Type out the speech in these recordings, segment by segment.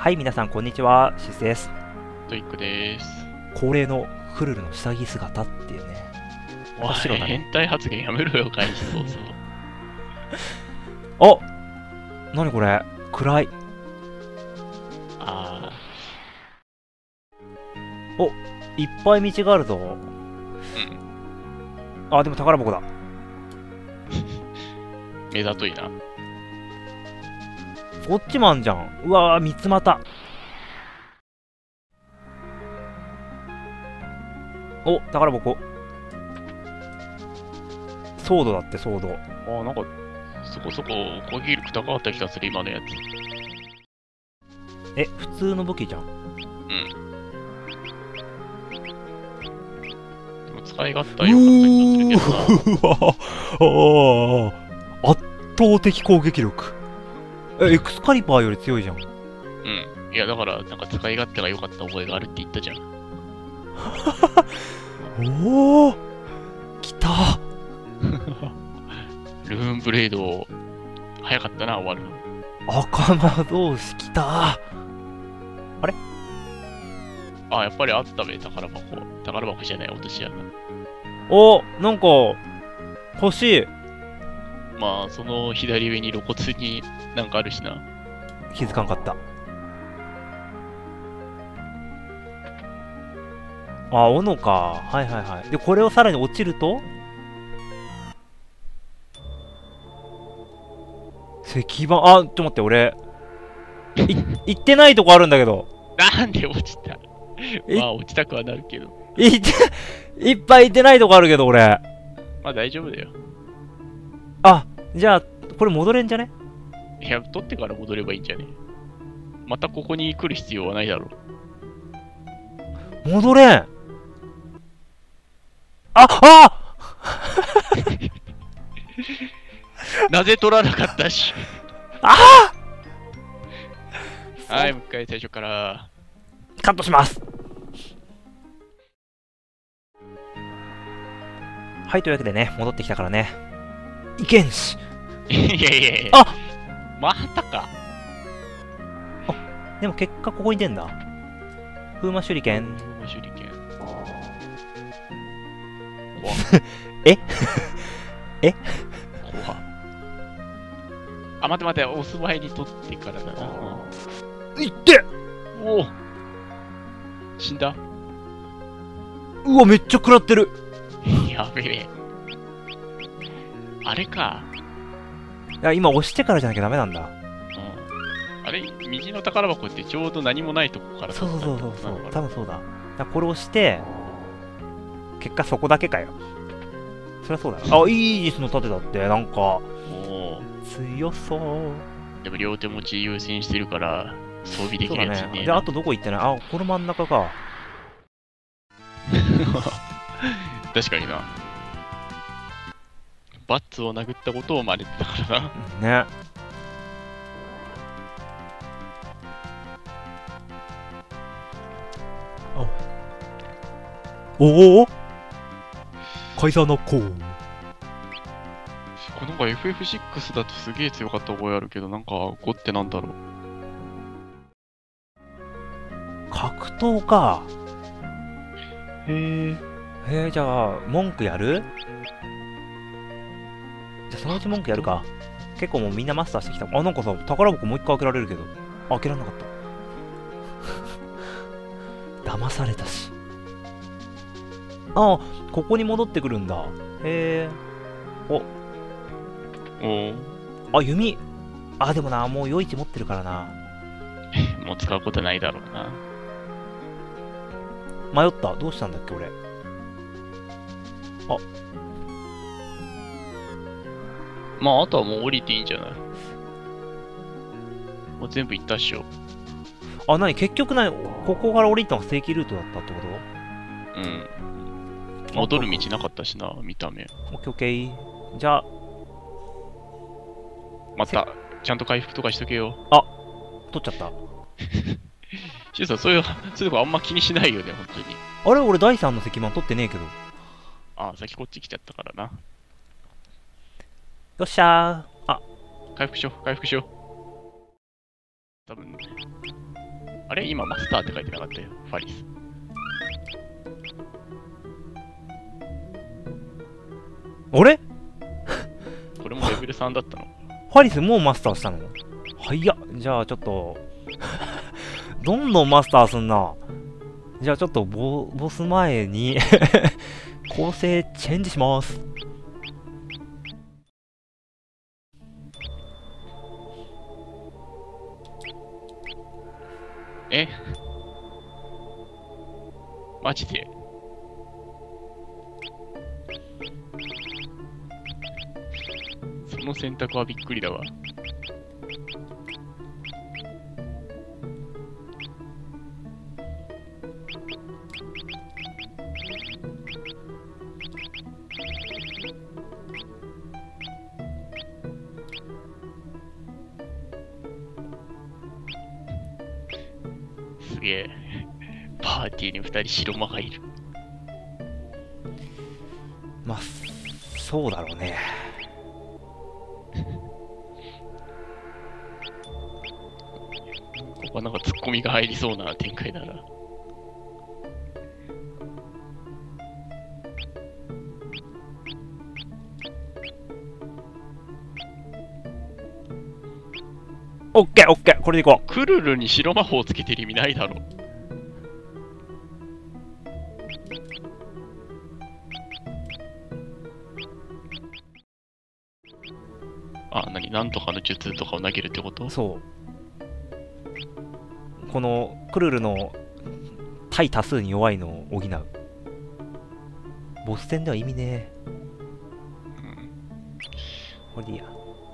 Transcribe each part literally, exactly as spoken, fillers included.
はい、皆さん、こんにちは。シスです。 トイックです。 恒例のフルルの下着姿っていうね。 おい、 白だね。 変態発言やめろよ、開始早々。 あ、なにこれ暗い。 あお、いっぱい道があるぞ。 ー、うん。 あ、でも宝箱だ。 目ざといな。 こっちもあんじゃん。うわー、三つ股。お、宝箱。ソードだって、ソード。 あー、なんか、そこそこ攻撃力高かった気がする、今のやつ。 え、普通の武器じゃん。 うん。でも使い勝手は良かった気がするけどな。 うわああ圧倒的攻撃力。え、エクスカリバーより強いじゃん。 うん。いや、だから、なんか使い勝手が良かった覚えがあるって言ったじゃん。 おお来たルーンブレード、早かったな、終わるの。 赤魔同士来た。あれあ、やっぱりあったべ、宝箱。宝箱じゃない、落とし穴。 お、なんか欲しい。 まあ、その左上に露骨になんかあるしな。 気づかんかった。あ、斧か。はいはいはい。で、これをさらに落ちると石板、あ、ちょっと待って、俺、い、行ってないとこあるんだけど。 なんで落ちたまあ、落ちたくはなるけど。 行って、いっぱい行ってないとこあるけど、俺。 まあ、大丈夫だよ。 あ、じゃあ、これ戻れんじゃね？ いや、取ってから戻ればいいんじゃね？またここに来る必要はないだろう。 戻れん。あ、あなぜ取らなかったし。 ああはい、もう一回最初から。 カットします。はい、というわけでね、戻ってきたからね。いけんし。 いやいやいや。 あまたか。 でも結果ここに出んだ。風魔手裏剣。 風魔手裏剣。 ええ怖あ、待って待って、お住まいに取ってからだな。 いっておお死んだうわ、めっちゃ食らってる。 やべえ。あれか。 いや、今押してからじゃなきゃダメなんだ。 うん。あれ、右の宝箱ってちょうど何もないとこからそうそうそうそうそう。 う。 多分そうだ。だからこれ押して、結果そこだけかよ。そりゃそうだ。あ、イージスの盾だって、なんか、 おお。 強そう。 でも両手持ち優先してるから、装備でそうだきるやつね。 ね。で、あとどこ行ってない？あ、この真ん中か。 確かにな。バッツを殴ったことを真似てたからな。 ね。おおカイザーナコー。 これなんか エフエフシックス だとすげえ強かった覚えあるけど、なんかごってなんだろう。 格闘か。 へえ。 へえ、じゃあ、文句やる？じゃあそのうち文句やるか。結構もうみんなマスターしてきた。あ、なんかさ、宝箱もう一回開けられるけど。あ、開けられなかった。騙されたし。あ、ここに戻ってくるんだ。へえ。お。 おあ、弓。あ、でもな、もう余市持ってるからな。 お。もう使うことないだろうな。 迷った。どうしたんだっけ、俺。あ。 まあ、あとはもう降りていいんじゃない？もう全部行ったっしょ。 あ、なに結局なにここから降りたのが正規ルートだったってこうん。戻る道なかったしな、見た目。 と？オッケーオッケー。じゃあ、 また、ちゃんと回復とかしとけよ。 あ、取っちゃった。 シュウさん、そういう、そういうとこあんま気にしないよね、本当に。 あれ俺だいさんの石板取ってねえけど。 あ、先こっち来ちゃったからな。 よっしゃー。あ、 回復しよう、回復しよう。多分、 あれ今マスターって書いてなかったよ。ファリス。 あれこれもレベルさんだったの？ ファリスもうマスターしたの？はいや、じゃあちょっと、どんどんマスターすんな。じゃあちょっとボ、ボス前に構成チェンジします。 えマジでその選択はびっくりだわ。すげえ。パーティーにふたり白魔がいる。 まあ、そうだろうね。 ここはなんかツッコミが入りそうな展開だな。 オッケーオッケー、これでいこう。 クルルに白魔法つけてる意味ないだろ。あ、なに、なんとかの術とかを投げるってこと？ そう。このクルルの対多数に弱いのを補う。ボス戦では意味ねえ。 うん。 これでいいや。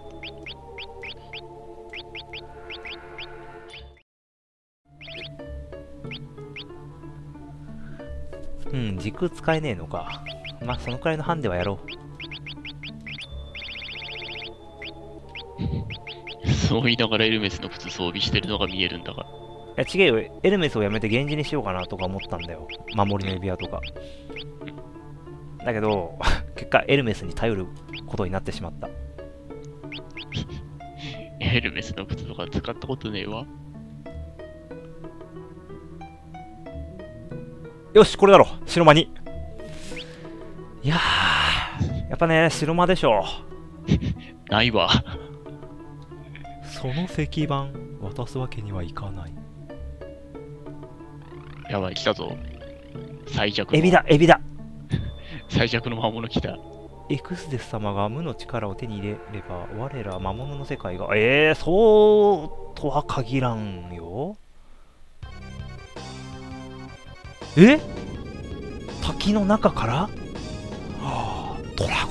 うん、時空使えねえのか。まあ、そのくらいのハンデはやろう。そう言いながらエルメスの靴装備してるのが見えるんだが。 いや、違えよ。エルメスをやめて源氏にしようかなとか思ったんだよ。守りの指輪とか。だけど、結果エルメスに頼ることになってしまった。 エルメスの靴とか使ったことねえわ。 よし、これだろ。白魔に。いやー、やっぱね、白魔でしょ。 ないわ。 その石板、渡すわけにはいかない。 やばい、来たぞ。最弱の。 エビだ、エビだ。 最弱の魔物来た。 エクスデス様が無の力を手に入れれば、我ら魔物の世界が、えー、そうとは限らんよ。え？滝の中から、はあ、ドラゴ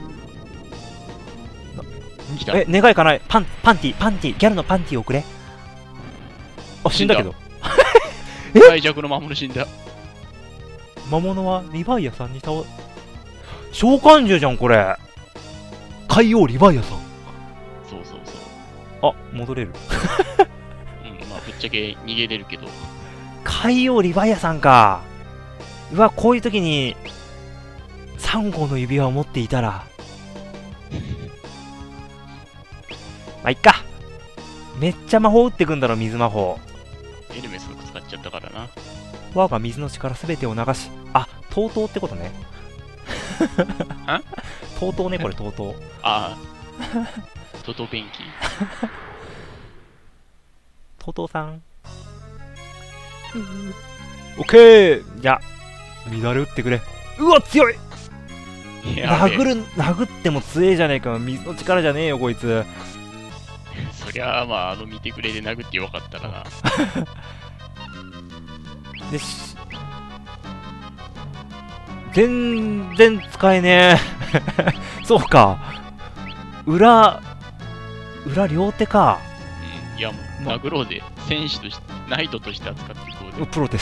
ン。 来た。 え、願いかない。パン、パンティ、パンティ、ギャルのパンティをくれ。あ、死んだけど。え？ 最弱の魔物死んだ。 魔物はリヴァイアさんに倒、召喚獣じゃん、これ。海王リヴァイアさん。 そうそうそう。 あ、戻れる。 うん、まあ、ぶっちゃけ逃げれるけど。 海王リヴァイアさんか。うわ、こういう時にさん号の指輪を持っていたら。まあ、いっか。めっちゃ魔法打ってくんだろ、水魔法。 エルメスの使っちゃったからな。 我が水の力すべてを流し、あ、とうとうってことね。とうとうね、これとうとう。 ああ。トトペンキ。 とうとうさん。オッケー。じゃあ、乱れ打ってくれ。うわ、強い。殴る、殴っても強えじゃねえか。水の力じゃねえよ、こいつ。 そりゃあ、まあ、あの見てくれで殴ってよかったらな。 よし。全然使えねえ。そうか。裏、裏両手か。 うん、いやもう、殴ろうで、戦士として、ナイトとして扱っていこうで。 プロです。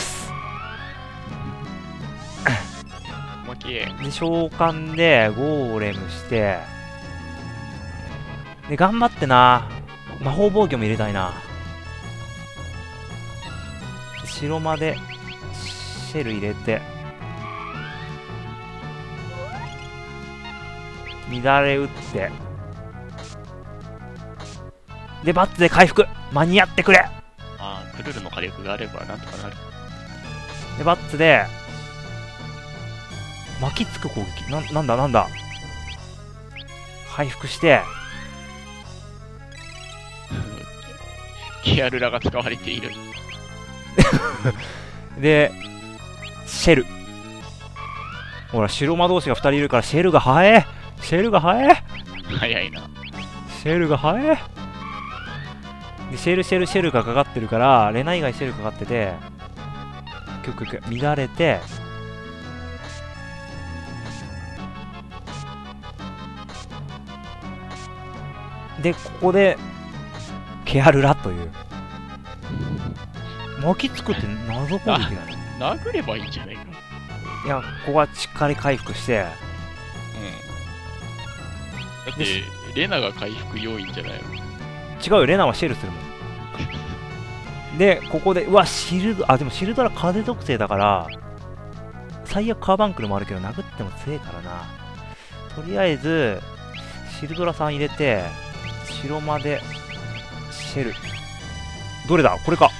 負け。 で、召喚で、ゴーレムして、で、頑張ってな。魔法防御も入れたいな。白魔で、シェル入れて、乱れ打って、で、バッツで回復間に合ってくれ。 ああ、 クルールの火力があればなんとかなる。 で、バッツで、巻きつく攻撃。な、なんだなんだ。回復して、 ケアルラが使われている。 で、シェル。ほら、白魔同士がふたりいるからシェルが早えシェルが早え早いな。 シェルが早えで、シェル、シェル、シェルがかかってるから、レナ以外シェルかかってて、曲々乱れて、で、ここで、ケアルラという。巻きつくって謎攻撃だね。 殴ればいいんじゃないか。 いや、ここはしっかり回復して、 うん。だって、レナが回復要因じゃないの。 違うよ、レナはシェルするもん。で、ここで、うわ、シルド、あ、でもシルドラ風属性だから、最悪カーバンクルもあるけど、殴っても強いからな。とりあえず、シルドラさん入れて、白魔で、シェル。どれだこれか。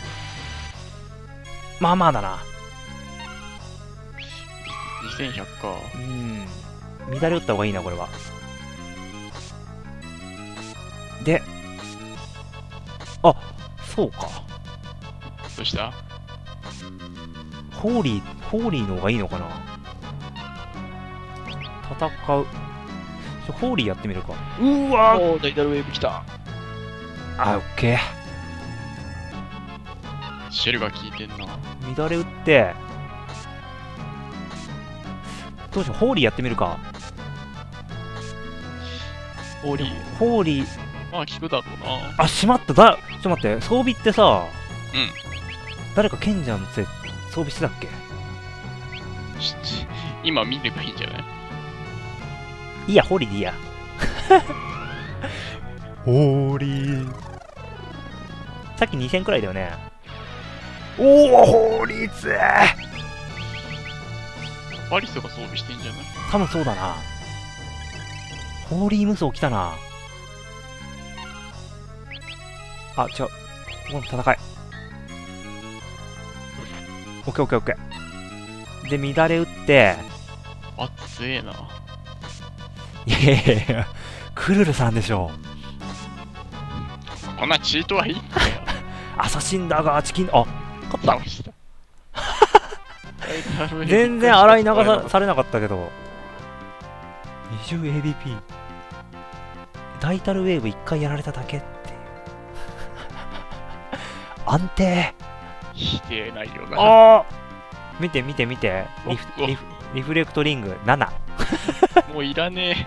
まあまあだな。 にせんひゃくか。 うん。乱れ打った方がいいな、これは。で、あ、そうか。 どうした？ ホーリー、ホーリーの方がいいのかな。戦う。ちょホーリーやってみるか。うーわーおー、ダイダルウェーブ来た。 あ、オッケー。 シェルが効いてんな。 乱れ打って、どうしよう、ホーリーやってみるか。 ホーリー。 ホーリー、 まあ効くだろうな。 あ、しまった。だ、ちょっと待って、装備ってさ、 うん。 誰か賢者の杖装備してたっけ？ し今見ればいいんじゃない？ いいや、ホーリーでいいや。ホーリー。さっきにせんくらいだよね。おお、ホーリーつーパリスが装備してんじゃない？ 多分そうだな。ホーリー無双来たな。あ、違う。この戦い。オッケーオッケーオッケー。で、乱れ打って、 あ、強えな。 いやいやいや、クルルさんでしょ。 こんなチートはいいんだよ。 アサシンダーがチキン、あ、勝った。 倒した。 全然洗い流さされなかったけど。にじゅうエービーピー。ダイタルウェーブいっかいやられただけっていう。安定。 否定ないよな。 ああ見て見て見て。リフリフリフレクトリングなな。 もういらね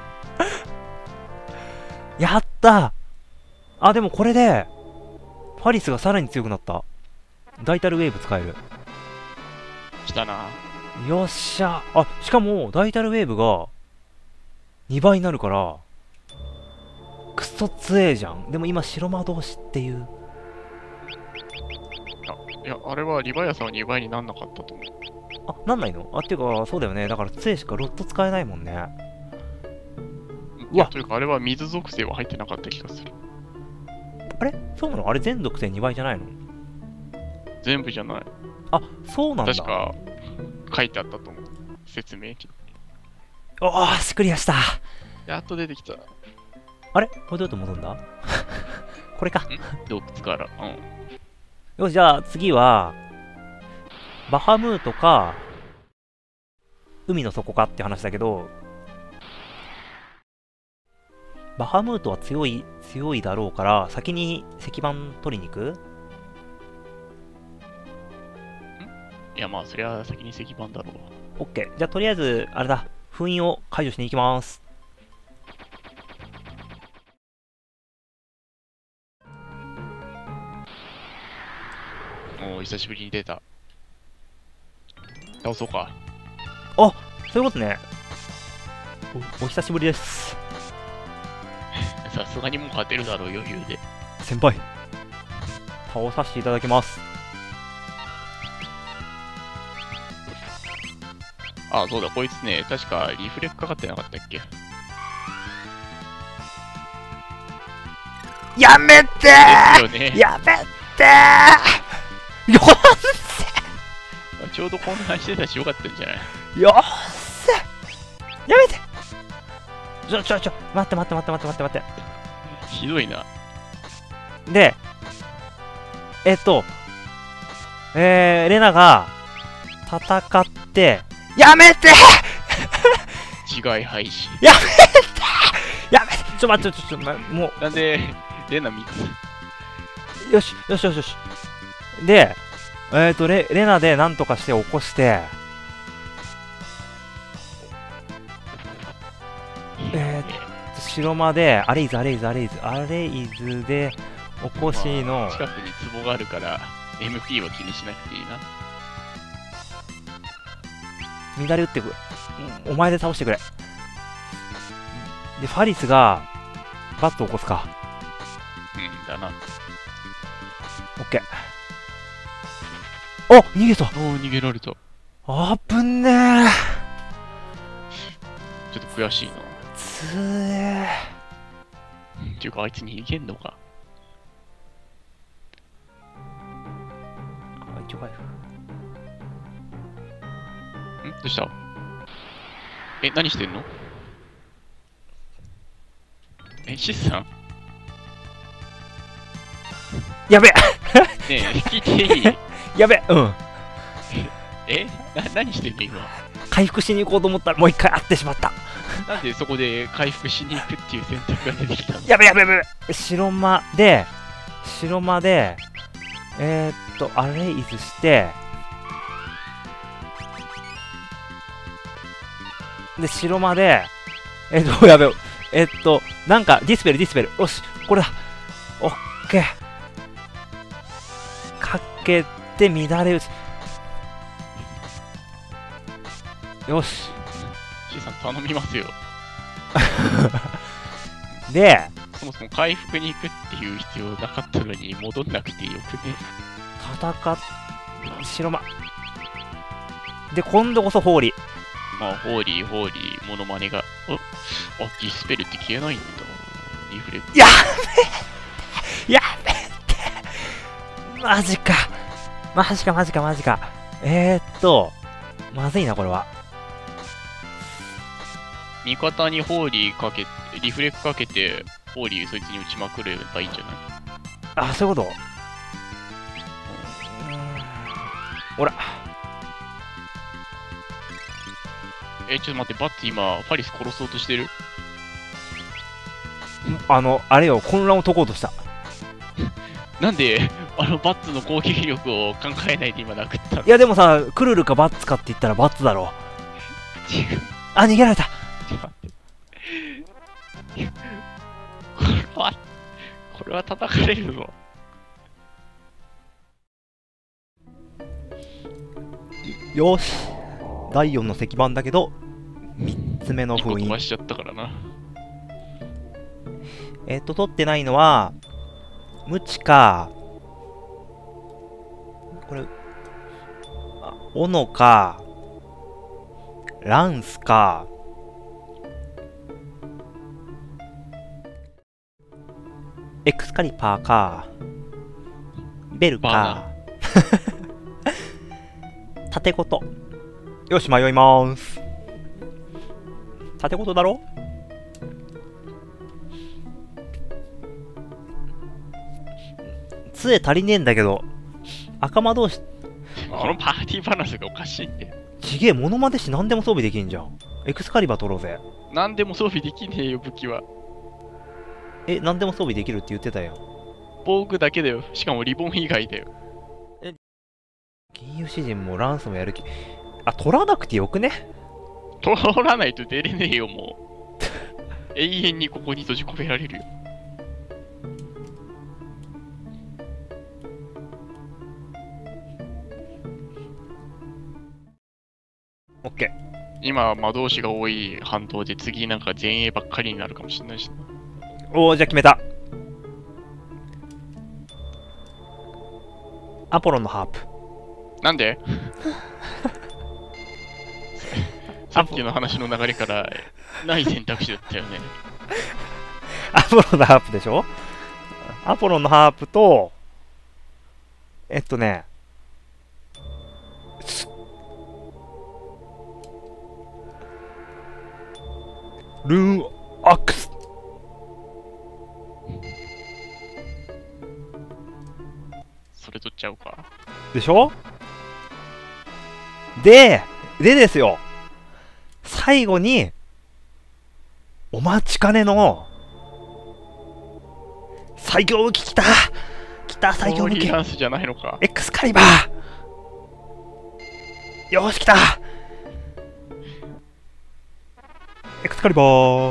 え。やったあ、でもこれで、パリスがさらに強くなった。ダイタルウェーブ使える。 来たな。 よっしゃ。あ、しかも、ダイタルウェーブが、にばいになるから、クソ強えじゃん。でも今、白魔同士っていう。 いや、あれはリヴァイアさんはにばいになんなかったと思う。 あ、なんないのあ、っていうか、そうだよね。だから杖しかロット使えないもんね。 いや、というかあれは水属性は入ってなかった気がする。 あれそうなのあれ全属性にばいじゃないの全部じゃない。 あ、そうなんだ。 確か書いてあったと思う。説明に。 おーし、クリアした。 やっと出てきた。 あれこれどうやって戻るんだこれか。 洞窟から。うん。 よし、じゃあ次は、バハムートか、海の底かって話だけど、バハムートは強い、強いだろうから、先に石板取りに行く？ いや、まあ、そりゃ先に石板だろう。 オッケー。じゃあとりあえず、あれだ、封印を解除しに行きます。 おー、久しぶりに出た。倒そうか。 あ、そういうことね。お、お久しぶりです。 さすがにもう勝てるだろう、余裕で。 先輩、倒させていただきます。 あ、そうだ、こいつね、確かリフレクかかってなかったっけ？ やめてですよね。 ーやめてーよちょうど混乱してたしよかったんじゃない？ っよっせやめてちょちょちょ待って待って待って待って待って待ってひどいな。 でえっとえー、レナが戦ってやめて自害廃止。 やめてやめてちょ待ってちょちょちょもなんで、レナみつ。 うよしよしよしよしでえっとレレナでなんとかして起こしてえー、っと白間でアレイズアレイズアレイズアレイズで起こしの、 まあ、近くに壺があるから エムピー は気にしなくていいな。 乱れ打ってくお前で倒してくれでファリスがバット起こすか。 うんだな。 オッケー。お逃げた。 おお逃げられた。 あぶんねー。 ちょっと悔しいな。 つえー。っていうかあいつ逃げんのか。 あ一応回復。 んどうした？え、何してんの？え、シスさん？ やべねえ、聞いていい？ やべうんえな、何してんの今？ 回復しに行こうと思ったらもう一回会ってしまった。 なんでそこで回復しに行くっていう選択が出てきたの？ やべやべやべやべ白間で白間でえー、っとアレイズしてで白間でえー、っとやべえー、っとなんかディスペルディスペルよしこれだオッケーかけて乱れ打ちよし C さん頼みますよ。 でそもそも回復に行くっていう必要なかったのに戻んなくてよくね。 戦っ白間で今度こそホーリーまあホーリーホーリーモノマネがおあディスペルって消えないんだ。リフレクやめやめてマジかマジかマジかマジかえー、っとまずいなこれは。 味方にホーリーかけてリフレクかけてホーリーそいつに打ちまくればいいんじゃない？ あそういうこと。ほらえちょっと待ってバッツ今ファリス殺そうとしてる？ あのあれよ混乱を解こうとした。 なんであのバッツの攻撃力を考えないで今殴ったの？ いやでもさクルルかバッツかって言ったらバッツだろ。 違う。 あ逃げられた。 ちょっと待ってこれはこれは叩かれるぞ。 よしだいよんの石板だけどみっつめの封印飛ばしちゃったからな。 えっと取ってないのはムチかこれあ斧かランスかエクスカリパーかベルか縦ことよし迷いまーす。縦ことだろ。杖足りねえんだけど赤間同士このパーティーバランスがおかしいんで。 ちげえモノマネして何でも装備できんじゃん。エクスカリバー取ろうぜ。 何でも装備できねえよ武器は。 え何でも装備できるって言ってたよ。 防具だけだよ。しかもリボン以外だよ。 銀融詩人もランスもやる気あ取らなくてよくね。 通らないと出れねえよもう。永遠にここに閉じ込められるよ。 オッケー。 今魔導士が多い半島で次なんか前衛ばっかりになるかもしれないしな。 おおじゃあ決めた。アポロンのハープ。 なんでさっきの話の流れからない選択肢だったよね。 アポロンのハープでしょ。アポロンのハープとえっとね、すルーンアックス。 それ取っちゃうか。 でしょ？で、でですよ。最後に、お待ちかねの、最強武器来た来た最強ホー武器リーランスじゃないのか。 エクスカリバーよーし来たエクスカリバー打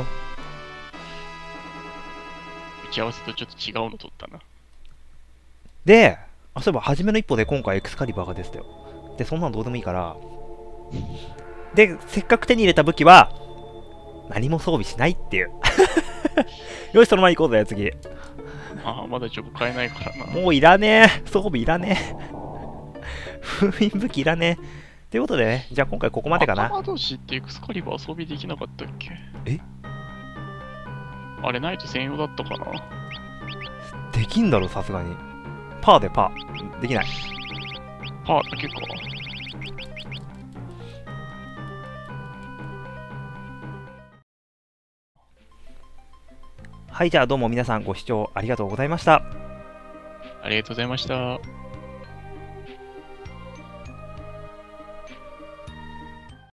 ち合わせとちょっと違うの取ったな。 で、あ、そういえば初めの一歩で今回エクスカリバーが出てたよ。で、そんなのどうでもいいから。で、せっかく手に入れた武器は、何も装備しないっていう。よし、そのまま行こうぜ、次。 ああ、まだジョブ買えないからな。 もういらねえ。装備いらねえ。封印武器いらねえ。ということでね、じゃあ今回ここまでかな。 頭同士ってエクスカリバー装備できなかったっけ？ え？ あれないと専用だったかな？ できんだろ、さすがに。パーでパー。できない。 パーだけか。 はい、じゃあどうも皆さんご視聴ありがとうございました。 ありがとうございました。